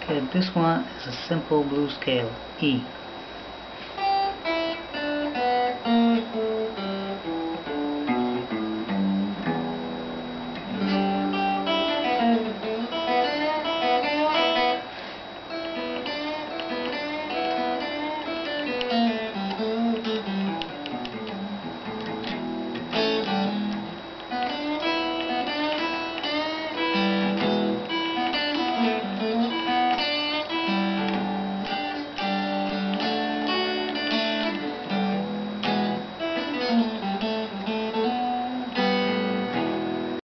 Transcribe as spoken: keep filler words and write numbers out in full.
Okay, this one is a simple blues scale, E.